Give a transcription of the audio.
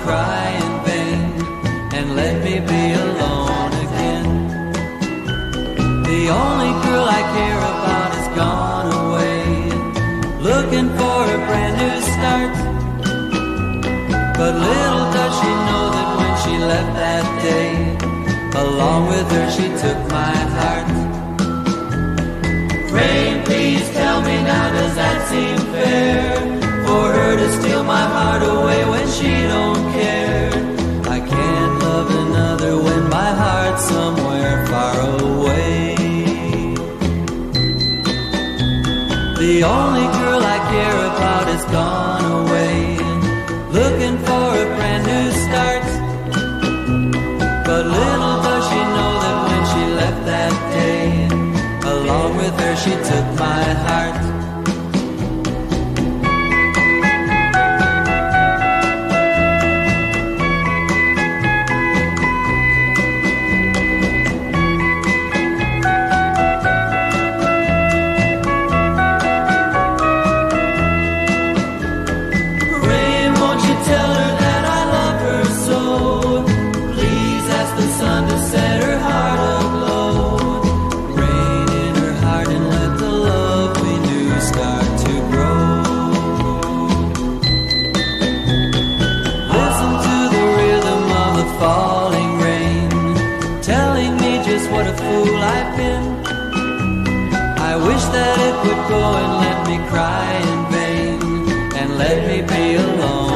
cry in vain and let me be alone again. The only girl I care about has gone away, looking for a brand new start. But little does she know that when she left that day, along with her she took my heart. Rain, please tell me now, does that seem fair? For her to steal my heart away when she don't care. I can't love another when my heart's somewhere far away. The only girl I care about has gone away, looking for a brand new start. But little does she know that when she left that day, along with her she took my heart. Falling rain, telling me just what a fool I've been. I wish that it would go and let me cry in vain and let me be alone.